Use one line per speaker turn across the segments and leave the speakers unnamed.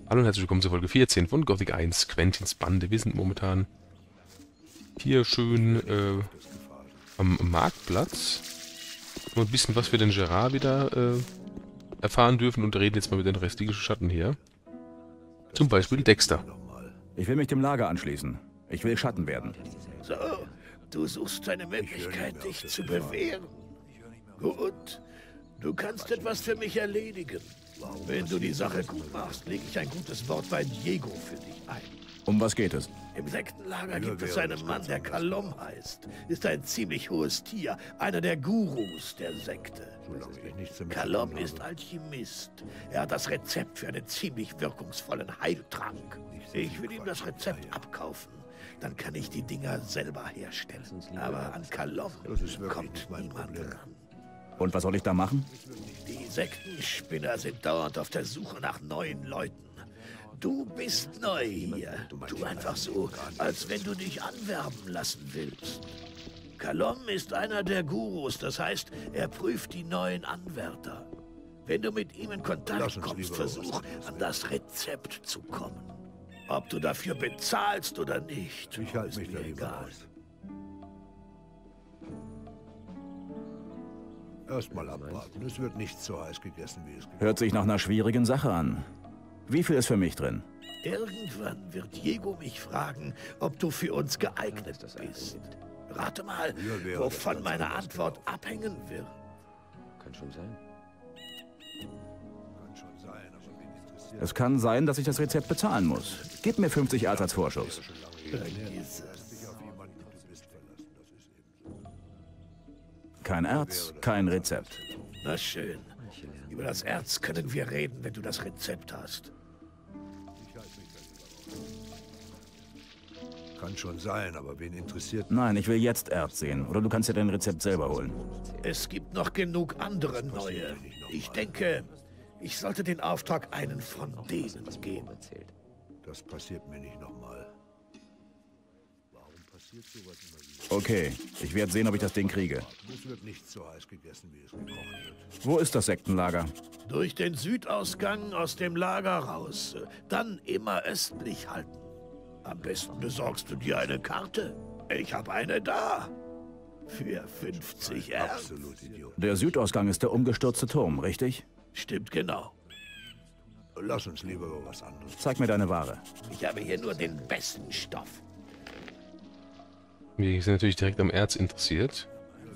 Hallo und herzlich willkommen zur Folge 14 von Gothic 1, Quentins Bande. Wir sind momentan hier schön am Marktplatz. Mal ein bisschen was für den Gerard wieder erfahren dürfen und reden jetzt mal mit den restlichen Schatten hier. Zum Beispiel Dexter.
Ich will mich dem Lager anschließen. Ich will Schatten werden.
So, du suchst eine Möglichkeit, dich zu bewähren. Gut, du kannst etwas für mich erledigen. Wenn du die Sache gut machst, lege ich ein gutes Wort bei Diego für dich ein.
Um was geht es?
Im Sektenlager gibt es einen Mann, der Kalom heißt. Ist ein ziemlich hohes Tier, einer der Gurus der Sekte. Kalom ist Alchemist. Er hat das Rezept für einen ziemlich wirkungsvollen Heiltrank. Ich will ihm das Rezept abkaufen. Dann kann ich die Dinger selber herstellen. Aber an Kalom kommt niemand ran.
Und was soll ich da machen?
Die Sektenspinner sind dauernd auf der Suche nach neuen Leuten. Du bist neu hier. Tu einfach so, als wenn du dich anwerben lassen willst. Kalom ist einer der Gurus, das heißt, er prüft die neuen Anwärter. Wenn du mit ihm in Kontakt kommst, versuch, an das Rezept zu kommen. Ob du dafür bezahlst oder nicht, ist mir egal.
Erstmal abwarten. Es wird nicht so heiß gegessen, wie es gekocht.
Hört sich nach einer schwierigen Sache an. Wie viel ist für mich drin?
Irgendwann wird Diego mich fragen, ob du für uns geeignet bist. Rate mal, wovon meine Antwort abhängen wird.
Kann schon sein.
Kann schon sein, aber wen interessiert
Es kann sein, dass ich das Rezept bezahlen muss. Gib mir 50 Alts als Vorschuss.
Vergiss es.
dich auf jemanden, den du bist, verlassen? Das ist eben so.
Kein Erz, kein Rezept.
Na schön. Über das Erz können wir reden, wenn du das Rezept hast.
Kann schon sein, aber wen interessiert?
Nein, ich will jetzt Erz sehen. Oder du kannst dir dein Rezept selber holen.
Es gibt noch genug andere neue. Ich denke, ich sollte den Auftrag einen von denen geben.
Erzählt.
Das passiert mir nicht nochmal. Warum passiert sowas immer wieder?
Okay, ich werde sehen, ob ich das Ding kriege.
Es wird nicht so heiß gegessen, wie es gekocht wird.
Wo ist das Sektenlager?
Durch den Südausgang aus dem Lager raus. Dann immer östlich halten. Am besten besorgst du dir eine Karte. Ich habe eine da. Für 50 Erz.
Absolut Idiot.
Der Südausgang ist der umgestürzte Turm, richtig?
Stimmt genau.
Lass uns lieber über was anderes.
Zeig mir deine Ware.
Ich habe hier nur den besten Stoff.
Wir sind natürlich direkt am Erz interessiert.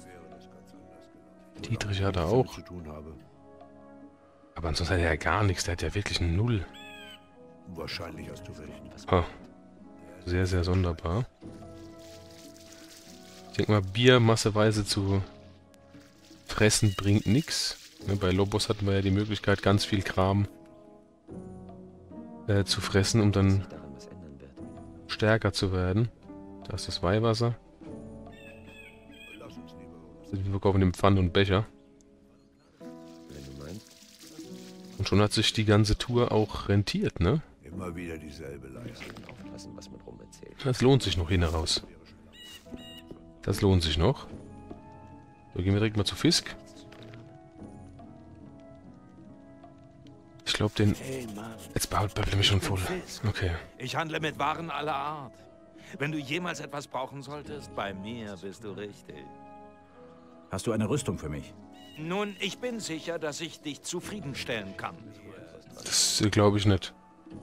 Dietrich hat er auch.
Zu tun habe.
Aber ansonsten hat er ja gar nichts. Der hat ja wirklich null.
Wahrscheinlich hast du recht.
Ah, sehr, sehr sonderbar. Ich denke mal, Bier masseweise zu fressen bringt nichts. Bei Lobos hatten wir ja die Möglichkeit, ganz viel Kram zu fressen, um dann
Sich daran was ändern wird.
stärker zu werden. Da ist das Weihwasser.
Lass uns lieber über was
Wir verkaufen den Pfanne und Becher.
Wenn du meinst.
Und schon hat sich die ganze Tour auch rentiert, ne?
Immer wieder dieselbe Leistung.
Aufpassen, was man rum erzählt.
Das lohnt sich noch hin heraus. Das lohnt sich noch. So, gehen wir direkt mal zu Fisk. Ich glaube, den...
Hey Mann,
Jetzt baut Böble mich schon voll. Okay.
Ich handle mit Waren aller Art. Wenn du jemals etwas brauchen solltest, bei mir bist du richtig.
Hast du eine Rüstung für mich?
Nun, ich bin sicher, dass ich dich zufriedenstellen kann.
Das glaube ich nicht.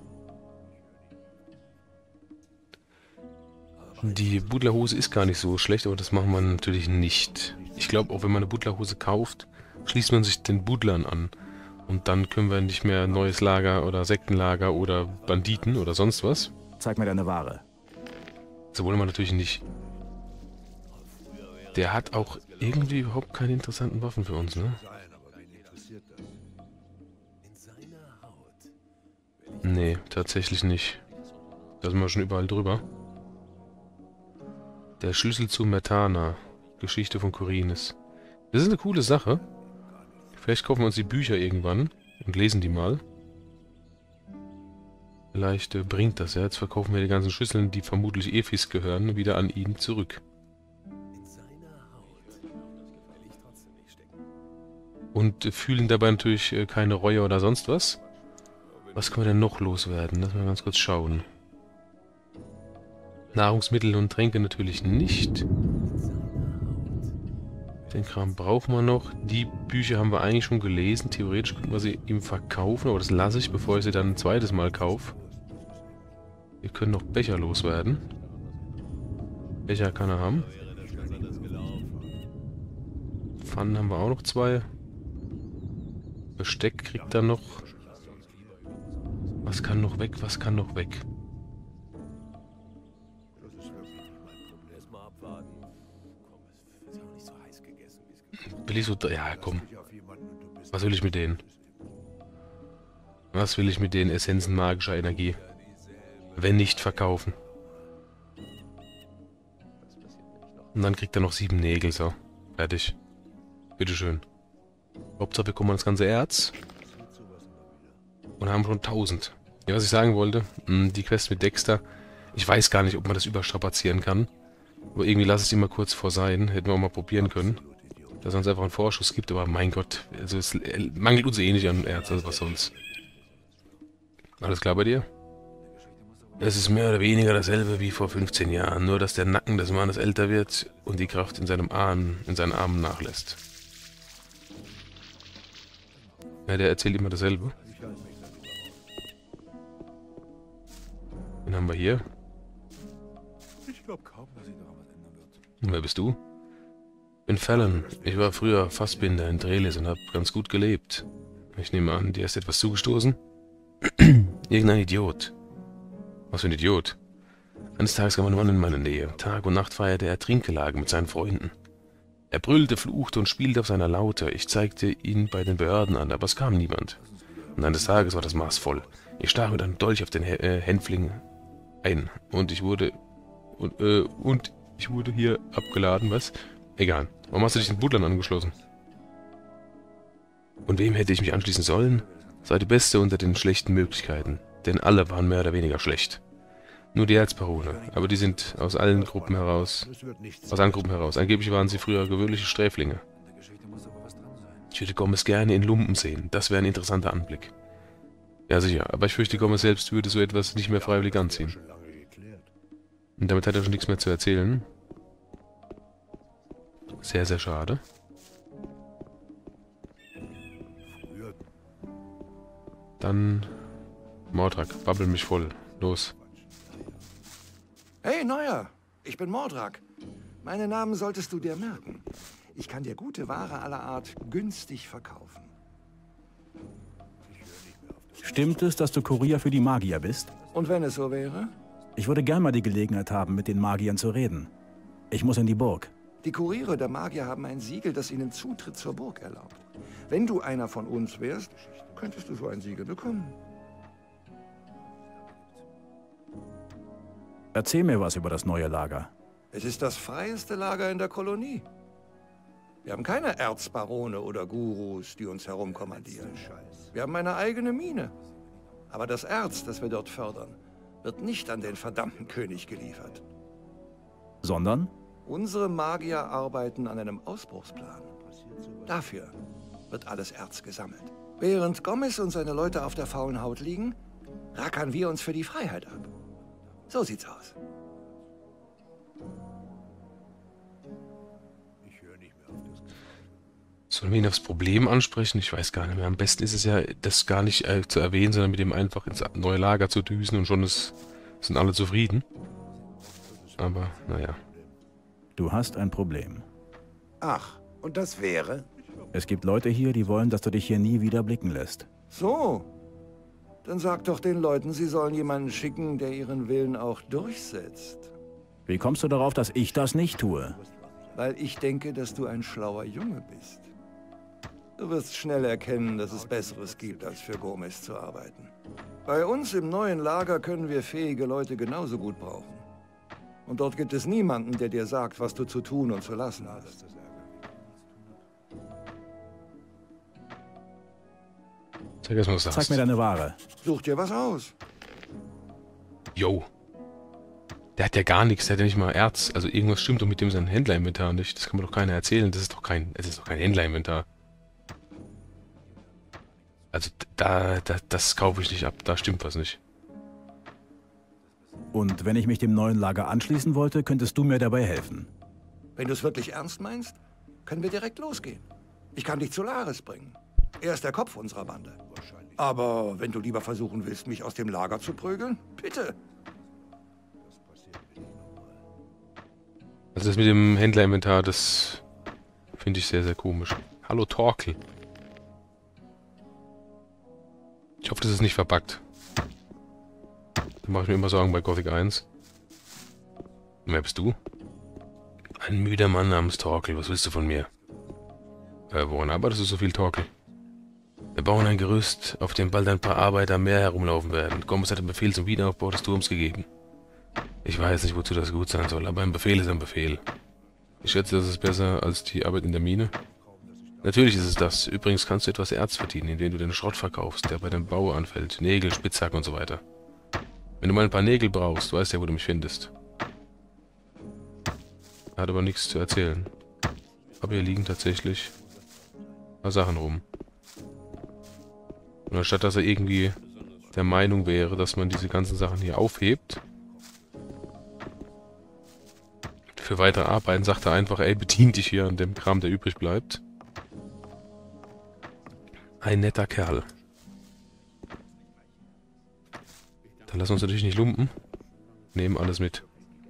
Die Butlerhose ist gar nicht so schlecht, aber das machen wir natürlich nicht. Ich glaube, auch wenn man eine Butlerhose kauft, schließt man sich den Butlern an. Und dann können wir nicht mehr neues Lager oder Sektenlager oder Banditen oder sonst was.
Zeig mir deine Ware.
So wollen wir natürlich nicht. Der hat auch irgendwie überhaupt keine interessanten Waffen für uns, ne?
sein, aber wen interessiert das?
Nee, tatsächlich nicht. Da sind wir schon überall drüber. Der Schlüssel zu Mertana. Geschichte von Korines. Das ist eine coole Sache. Vielleicht kaufen wir uns die Bücher irgendwann und lesen die mal. Vielleicht bringt das ja. Jetzt verkaufen wir die ganzen Schüsseln, die vermutlich Ephis gehören, wieder an ihn zurück. Und fühlen dabei natürlich keine Reue oder sonst was. Was können wir denn noch loswerden? Lass mal ganz kurz schauen. Nahrungsmittel und Tränke natürlich nicht. Den Kram brauchen wir noch. Die Bücher haben wir eigentlich schon gelesen. Theoretisch könnten wir sie ihm verkaufen, aber das lasse ich, bevor ich sie dann ein zweites Mal kaufe. Wir können noch Becher loswerden. Becher kann er haben. Pfannen haben wir auch noch 2. Besteck kriegt er noch. Was kann noch weg? Was kann noch weg? Billy so... Ja, komm. Was will ich mit denen? Was will ich mit den Essenzen magischer Energie? Wenn nicht verkaufen. Und dann kriegt er noch 7 Nägel, so. Fertig. Bitteschön. Hauptsache wir kommen an das ganze Erz. Und haben schon 1000. Ja, was ich sagen wollte, die Quest mit Dexter, ich weiß gar nicht, ob man das überstrapazieren kann. Aber irgendwie lasse ich es immer kurz vor sein. Hätten wir auch mal probieren können. Dass es uns einfach einen Vorschuss gibt, aber mein Gott, also es mangelt uns eh nicht an Erz, also was sonst. Alles klar bei dir? Es ist mehr oder weniger dasselbe wie vor 15 Jahren, nur dass der Nacken des Mannes älter wird und die Kraft in seinen Armen nachlässt. Ja, der erzählt immer dasselbe. Den haben wir hier.
Ich glaube kaum, dass sich daran was ändern wird.
Und wer bist du? Ich bin Fallon. Ich war früher Fassbinder in Drelis und habe ganz gut gelebt. Ich nehme an, dir ist etwas zugestoßen? Irgendein Idiot. Was für ein Idiot? Eines Tages kam ein Mann in meine Nähe. Tag und Nacht feierte er Trinkgelage mit seinen Freunden. Er brüllte, fluchte und spielte auf seiner Laute. Ich zeigte ihn bei den Behörden an, aber es kam niemand. Und eines Tages war das Maß voll. Ich stach mit einem Dolch auf den Hänfling ein. Und ich wurde hier abgeladen, was? Egal. Warum hast du dich den Butlern angeschlossen? Und wem hätte ich mich anschließen sollen? Sei die Beste unter den schlechten Möglichkeiten. Denn alle waren mehr oder weniger schlecht. Nur die Erzbarone. Aber die sind aus allen Gruppen heraus. Aus allen Gruppen heraus. Angeblich waren sie früher gewöhnliche Sträflinge. Ich würde Gomez gerne in Lumpen sehen. Das wäre ein interessanter Anblick. Ja, sicher. Aber ich fürchte, Gomez selbst würde so etwas nicht mehr freiwillig anziehen. Und damit hat er schon nichts mehr zu erzählen. Sehr, sehr schade. Dann... Mordrak, babbel mich voll. Los.
Hey, Neuer! Ich bin Mordrak. Meine Namen solltest du dir merken. Ich kann dir gute Ware aller Art günstig verkaufen.
Stimmt es, dass du Kurier für die Magier bist?
Und wenn es so wäre?
Ich würde gern mal die Gelegenheit haben, mit den Magiern zu reden. Ich muss in die Burg.
Die Kuriere der Magier haben ein Siegel, das ihnen Zutritt zur Burg erlaubt. Wenn du einer von uns wärst, könntest du so ein Siegel bekommen.
Erzähl mir was über das neue Lager.
Es ist das freieste Lager in der Kolonie. Wir haben keine Erzbarone oder Gurus, die uns herumkommandieren. Wir haben eine eigene Mine. Aber das Erz, das wir dort fördern, wird nicht an den verdammten König geliefert.
Sondern?
Unsere Magier arbeiten an einem Ausbruchsplan. Dafür wird alles Erz gesammelt. Während Gomez und seine Leute auf der faulen Haut liegen, rackern wir uns für die Freiheit ab. So sieht's aus.
Sollen wir ihn aufs Problem ansprechen? Ich weiß gar nicht mehr. Am besten ist es ja, das gar nicht zu erwähnen, sondern mit ihm einfach ins neue Lager zu düsen und schon sind alle zufrieden. Aber, naja.
Du hast ein Problem.
Ach, und das wäre?
Es gibt Leute hier, die wollen, dass du dich hier nie wieder blicken lässt.
So. Dann sag doch den Leuten, sie sollen jemanden schicken, der ihren Willen auch durchsetzt.
Wie kommst du darauf, dass ich das nicht tue?
Weil ich denke, dass du ein schlauer Junge bist. Du wirst schnell erkennen, dass es Besseres gibt, als für Gomez zu arbeiten. Bei uns im neuen Lager können wir fähige Leute genauso gut brauchen. Und dort gibt es niemanden, der dir sagt, was du zu tun und zu lassen hast.
Zeig erst mal, was du hast.
Zeig mir deine Ware.
Such dir was aus.
Yo. Der hat ja gar nichts, der hat ja nicht mal Erz. Also irgendwas stimmt doch mit dem sein Händlerinventar nicht. Das kann mir doch keiner erzählen. Es ist doch kein Händlerinventar. Also das kaufe ich nicht ab. Da stimmt was nicht.
Und wenn ich mich dem neuen Lager anschließen wollte, könntest du mir dabei helfen.
Wenn du es wirklich ernst meinst, können wir direkt losgehen. Ich kann dich zu Laris bringen. Er ist der Kopf unserer Bande. Aber wenn du lieber versuchen willst, mich aus dem Lager zu prügeln, bitte.
Also das mit dem Händlerinventar, das finde ich sehr, sehr komisch. Hallo Torkel. Ich hoffe, das ist nicht verbuggt. Da mache ich mir immer Sorgen bei Gothic 1. Und wer bist du? Ein müder Mann namens Torkel. Was willst du von mir? Woran arbeitest du so viel, Torkel? Wir bauen ein Gerüst, auf dem bald ein paar Arbeiter mehr herumlaufen werden. Gomez hat den Befehl zum Wiederaufbau des Turms gegeben. Ich weiß nicht, wozu das gut sein soll, aber ein Befehl ist ein Befehl. Ich schätze, das ist besser als die Arbeit in der Mine. Natürlich ist es das. Übrigens kannst du etwas Erz verdienen, indem du den Schrott verkaufst, der bei dem Bau anfällt. Nägel, Spitzhacken und so weiter. Wenn du mal ein paar Nägel brauchst, weißt du ja, wo du mich findest. Er hat aber nichts zu erzählen. Aber hier liegen tatsächlich ein paar Sachen rum. Und anstatt dass er irgendwie der Meinung wäre, dass man diese ganzen Sachen hier aufhebt, für weitere Arbeiten sagt er einfach, ey, bedien dich hier an dem Kram, der übrig bleibt. Ein netter Kerl. Dann lassen wir uns natürlich nicht lumpen. Nehmen alles mit.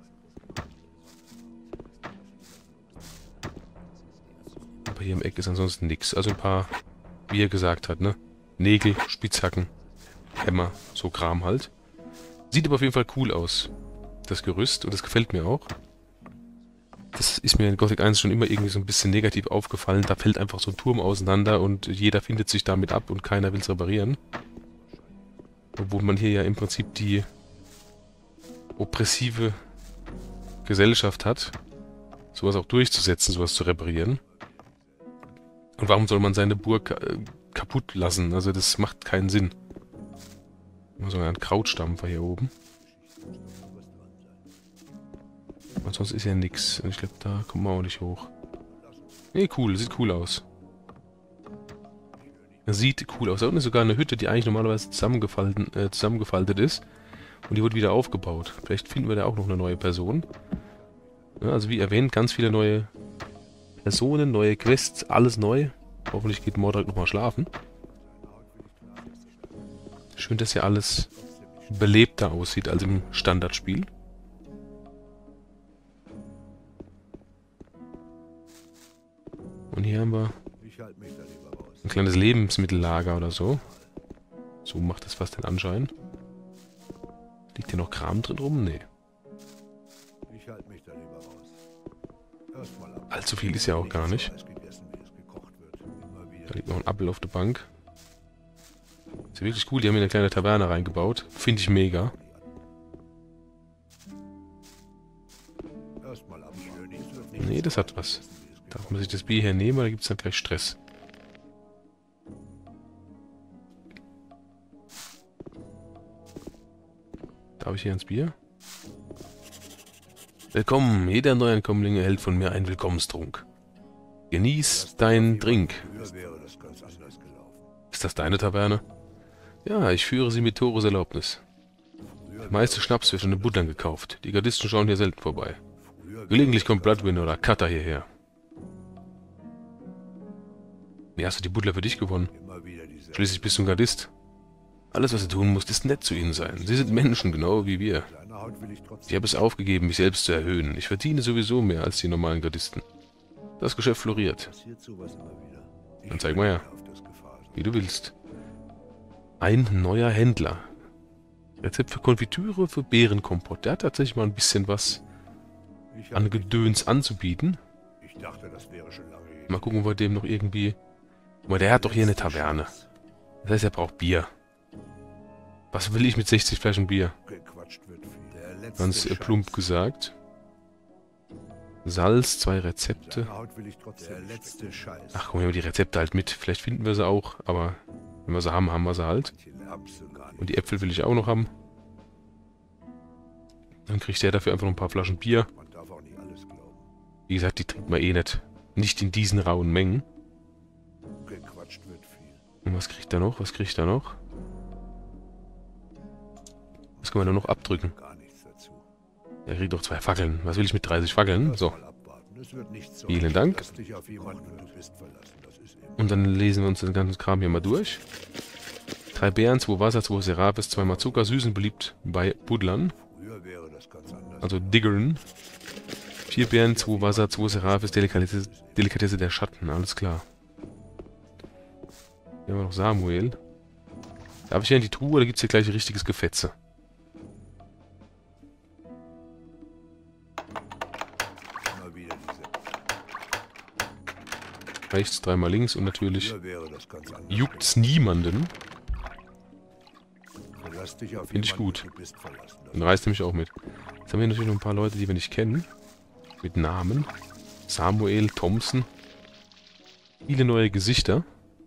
Aber hier im Eck ist ansonsten nichts. Also ein paar, wie er gesagt hat, ne? Nägel, Spitzhacken, Hämmer, so Kram halt. Sieht aber auf jeden Fall cool aus, das Gerüst, und das gefällt mir auch. Das ist mir in Gothic 1 schon immer irgendwie so ein bisschen negativ aufgefallen. Da fällt einfach so ein Turm auseinander und jeder findet sich damit ab und keiner will es reparieren. Obwohl man hier ja im Prinzip die oppressive Gesellschaft hat, sowas auch durchzusetzen, sowas zu reparieren. Und warum soll man seine Burg kaputt lassen? Also das macht keinen Sinn. Immer so ein Krautstampfer hier oben. Und sonst ist ja nix. Ich glaube, da kommen wir auch nicht hoch. Nee, cool. Sieht cool aus. Sieht cool aus. Da unten ist sogar eine Hütte, die eigentlich normalerweise zusammengefaltet ist. Und die wird wieder aufgebaut. Vielleicht finden wir da auch noch eine neue Person. Ja, also wie erwähnt, ganz viele neue Personen, neue Quests, alles neu. Hoffentlich geht Mordred nochmal schlafen. Schön, dass ja alles belebter aussieht als im Standardspiel. Und hier haben wir ein kleines Lebensmittellager oder so. So macht das fast den Anschein. Liegt hier noch Kram drin rum? Nee. Allzu viel ist ja auch gar nicht. Da liegt noch ein Apfel auf der Bank. Ist ja wirklich cool, die haben hier eine kleine Taverne reingebaut. Finde ich mega. Nee, das hat was. Darf man sich das Bier hier nehmen, oder gibt es dann gleich Stress? Darf ich hier ins Bier? Willkommen, jeder Neuankömmling erhält von mir einen Willkommenstrunk. Genieß deinen Drink. Ist das deine Taverne? Ja, ich führe sie mit Tores Erlaubnis. Der meiste Schnaps wird von den Butlern gekauft. Die Gardisten schauen hier selten vorbei. Gelegentlich kommt Bloodwind oder Cutter hierher. Wie hast du die Butler für dich gewonnen? Schließlich bist du ein Gardist. Alles, was du tun musst, ist nett zu ihnen sein. Sie sind Menschen, genau wie wir. Ich habe es aufgegeben, mich selbst zu erhöhen. Ich verdiene sowieso mehr als die normalen Gardisten. Das Geschäft floriert. Dann zeig mal her. Wie du willst. Ein neuer Händler. Rezept für Konfitüre, für Beerenkompott. Der hat tatsächlich mal ein bisschen was an Gedöns anzubieten. Mal gucken, ob wir dem noch irgendwie... Aber der hat doch hier eine Taverne. Das heißt, er braucht Bier. Was will ich mit 60 Flaschen Bier? Ganz plump gesagt. Salz, 2 Rezepte. Ach komm, nehmen wir die Rezepte halt mit. Vielleicht finden wir sie auch, aber wenn wir sie haben, haben wir sie halt. Und die Äpfel will ich auch noch haben. Dann kriegt der dafür einfach noch ein paar Flaschen Bier. Wie gesagt, die trinkt man eh nicht. Nicht in diesen rauen Mengen. Und was kriegt er noch? Was kriegt er noch? Was können wir da noch abdrücken?
Gar nichts dazu.
Er kriegt doch 2 Fackeln. Was will ich mit 30 Fackeln? So.
Mal abwarten. Es wird nicht so.
Vielen Dank.
Lass dich auf jemanden und du bist verlassen. Das ist eben.
Und dann lesen wir uns den ganzen Kram hier mal durch. 3 Beeren, 2 Wasser, 2 Serapis, 2 Zucker, süß und beliebt bei Buddlern.
Früher wäre das ganz anders.
Also Diggern. 4 Beeren, 2 Wasser, 2 Serapis, Delikatesse der Schatten. Alles klar. Hier haben wir noch Samuel. Darf ich hier in die Truhe oder gibt es hier gleich richtiges Gefetze?
Immer wieder diese.
Rechts, 3-mal links und natürlich
Früher wäre das ganz anders.
juckt's niemanden.
Verlass dich auf
Finde ich
jemanden
gut.
und du bist verlassen. Das
Dann reißt er mich auch mit. Jetzt haben wir hier natürlich noch ein paar Leute, die wir nicht kennen. Mit Namen. Samuel, Thompson. Viele neue Gesichter.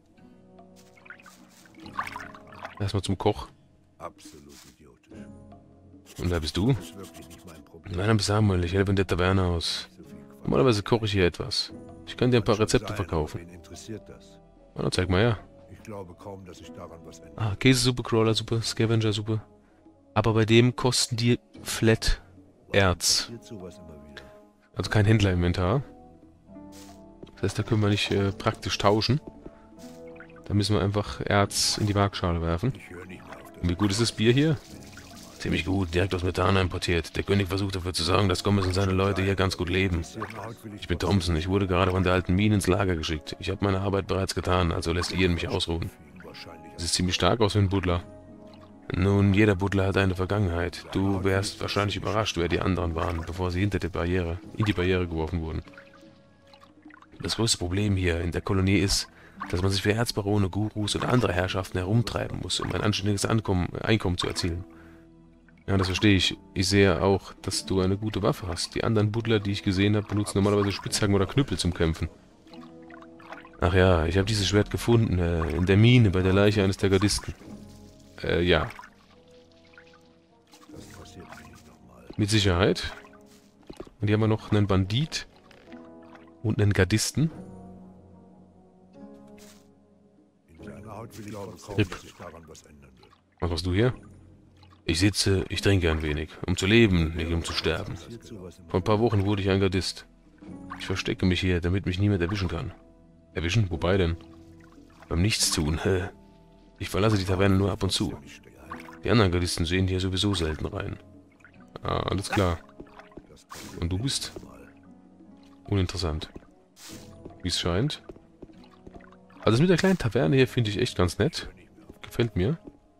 Erstmal zum Koch.
absolut idiotisch.
Und wer bist du?
Das ist wirklich nicht mein Problem.
Mein Name ist Samuel, ich helfe in der Taverne aus.
So viel Quatsch.
Normalerweise koche ich hier etwas. Ich kann dir ein paar
Kann schon
Rezepte
sein,
verkaufen.
aber wen interessiert das?
Na, dann zeig mal her.
Ich glaube kaum, dass sich daran was ändert.
Ah, Käsesuppe, Crawlersuppe, Scavenger-Suppe. Aber bei dem kosten die Flat Erz.
Passiert sowas immer wieder?
Also kein Händlerinventar. Das heißt, da können wir nicht praktisch tauschen. Da müssen wir einfach Erz in die Waagschale werfen.
Ich höre nicht mehr auf das.
Und wie gut ist das Bier hier? Ziemlich gut, direkt aus Methan importiert. Der König versucht dafür zu sorgen, dass Gomez und seine Leute hier ganz gut leben. Ich bin Thompson, ich wurde gerade von der alten Mine ins Lager geschickt. Ich habe meine Arbeit bereits getan, also lässt Ian mich ausruhen.
Wahrscheinlich.
Es ist ziemlich stark aus wie ein Buddler. Nun, jeder Buddler hat eine Vergangenheit. Du wärst wahrscheinlich überrascht, wer die anderen waren, bevor sie in die Barriere geworfen wurden. Das größte Problem hier in der Kolonie ist, dass man sich für Erzbarone, Gurus oder andere Herrschaften herumtreiben muss, um ein anständiges Einkommen zu erzielen. Ja, das verstehe ich. Ich sehe auch, dass du eine gute Waffe hast. Die anderen Buddler, die ich gesehen habe, benutzen normalerweise Spitzhacken oder Knüppel zum Kämpfen. Ach ja, ich habe dieses Schwert gefunden, in der Mine bei der Leiche eines der Gardisten. Ja,
Das passiert mir nicht nochmal.
mit Sicherheit. Und hier haben wir noch einen Bandit und einen Gardisten.
In seiner Haut will ich glaube kaum,
Rip.
dass sich daran was ändern wird.
Was machst du hier? Ich sitze, ich trinke ein wenig, um zu leben, nicht um zu sterben.
Passiert sowas immer
Vor ein paar Wochen wurde ich ein Gardist. Ich verstecke mich hier, damit mich niemand erwischen kann. Erwischen? Wobei denn? Beim Nichtstun, hä? Ich verlasse die Taverne nur ab und zu. Die anderen Gardisten sehen hier sowieso selten rein. Ah, alles klar. Und du bist? Uninteressant. Wie es scheint. Also das mit der kleinen Taverne hier finde ich echt ganz nett. Gefällt mir.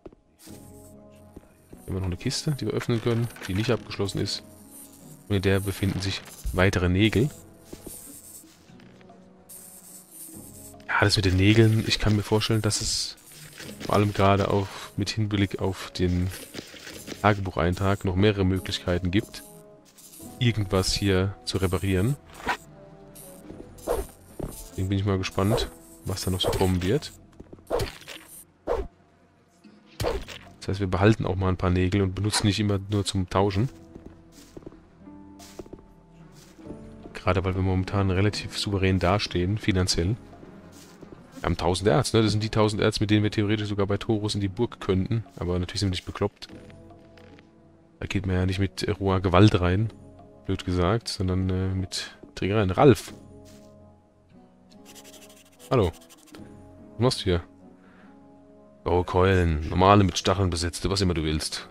Hier haben wir noch eine Kiste, die wir öffnen können, die nicht abgeschlossen ist. Und in der befinden sich weitere Nägel. Ja, das mit den Nägeln, ich kann mir vorstellen, dass es vor allem gerade mit Hinblick auf den Tagebucheintrag noch mehrere Möglichkeiten gibt, irgendwas hier zu reparieren. Deswegen bin ich mal gespannt, was da noch so kommen wird. Das heißt, wir behalten auch mal ein paar Nägel und benutzen nicht immer nur zum Tauschen. Gerade weil wir momentan relativ souverän dastehen, finanziell. Wir haben 1000 Erz, ne? Das sind die 1000 Erz, mit denen wir theoretisch sogar bei Taurus in die Burg könnten. Aber natürlich sind wir nicht bekloppt. Da geht man ja nicht mit roher Gewalt rein, blöd gesagt, sondern mit Trägereien. Ralf! Hallo. Was machst du hier? Oh, Keulen. Normale mit Stacheln besetzte, was immer du willst.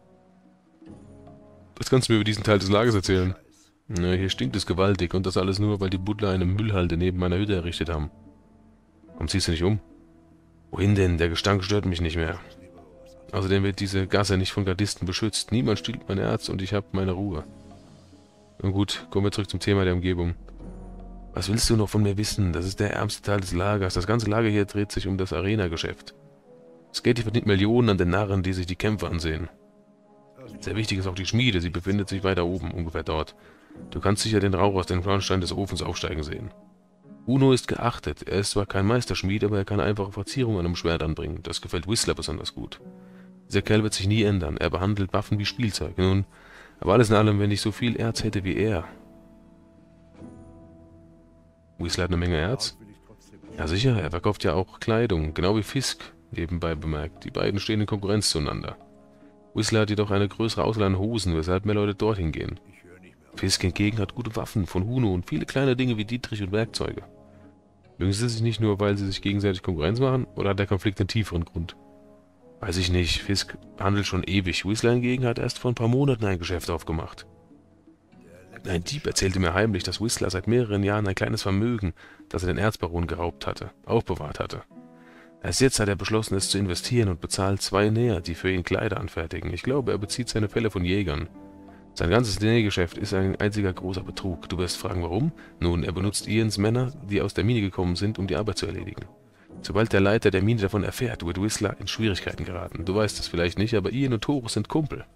Was kannst du mir über diesen Teil des Lagers erzählen? Na, hier stinkt es gewaltig und das alles nur, weil die Buddler eine Müllhalde neben meiner Hütte errichtet haben. Warum ziehst du nicht um? Wohin denn? Der Gestank stört mich nicht mehr. Außerdem wird diese Gasse nicht von Gardisten beschützt. Niemand stiehlt mein Erz und ich habe meine Ruhe. Nun gut, kommen wir zurück zum Thema der Umgebung. Was willst du noch von mir wissen? Das ist der ärmste Teil des Lagers. Das ganze Lager hier dreht sich um das Arena-Geschäft. Das Geld verdient Millionen an den Narren, die sich die Kämpfe ansehen. Sehr wichtig ist auch die Schmiede. Sie befindet sich weiter oben, ungefähr dort. Du kannst sicher den Rauch aus den Schornstein des Ofens aufsteigen sehen. Uno ist geachtet. Er ist zwar kein Meisterschmied, aber er kann einfache Verzierungen an einem Schwert anbringen. Das gefällt Whistler besonders gut. Dieser Kerl wird sich nie ändern. Er behandelt Waffen wie Spielzeug. Nun, aber alles in allem, wenn ich so viel Erz hätte wie er. Whistler hat eine Menge Erz. Ja sicher, er verkauft ja auch Kleidung, genau wie Fisk, nebenbei bemerkt. Die beiden stehen in Konkurrenz zueinander. Whistler hat jedoch eine größere Auswahl an Hosen, weshalb mehr Leute dorthin gehen. Fisk hingegen hat gute Waffen von Huno und viele kleine Dinge wie Dietrich und Werkzeuge. Mögen sie sich nicht nur, weil sie sich gegenseitig Konkurrenz machen, oder hat der Konflikt einen tieferen Grund? Weiß ich nicht, Fisk handelt schon ewig. Whistler hingegen hat erst vor ein paar Monaten ein Geschäft aufgemacht. Ein Dieb erzählte mir heimlich, dass Whistler seit mehreren Jahren ein kleines Vermögen, das er den Erzbaron geraubt hatte, aufbewahrt hatte. Erst jetzt hat er beschlossen, es zu investieren und bezahlt 2 Näher, die für ihn Kleider anfertigen. Ich glaube, er bezieht seine Felle von Jägern. Sein ganzes Nähgeschäft ist ein einziger großer Betrug. Du wirst fragen, warum? Nun, er benutzt Ians Männer, die aus der Mine gekommen sind, um die Arbeit zu erledigen. Sobald der Leiter der Mine davon erfährt, wird Whistler in Schwierigkeiten geraten. Du weißt es vielleicht nicht, aber Ian und Torus sind Kumpel.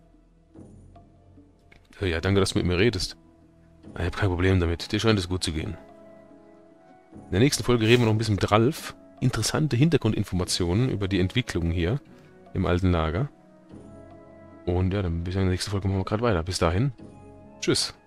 Ja, danke, dass du mit mir redest. Ich habe kein Problem damit. Dir scheint es gut zu gehen. In der nächsten Folge reden wir noch ein bisschen mit Ralf. Interessante Hintergrundinformationen über die Entwicklung hier im alten Lager. Und ja, dann bis in der nächsten Folge machen wir gerade weiter. Bis dahin. Tschüss.